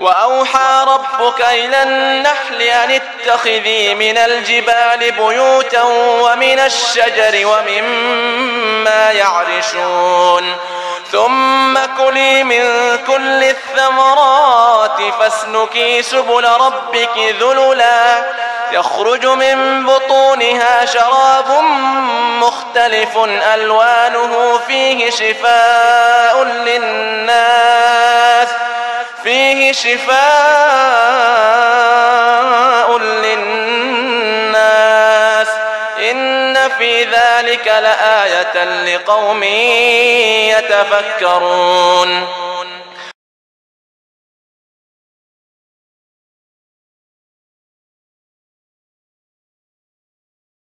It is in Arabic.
وأوحى ربك إلى النحل أن اتخذي من الجبال بيوتا ومن الشجر ومما يعرشون ثم كلي من كل الثمرات فاسلكي سبل ربك ذللا يخرج من بطونها شراب مختلف ألوانه فيه شفاء للناس إن في ذلك لآية لقوم يتفكرون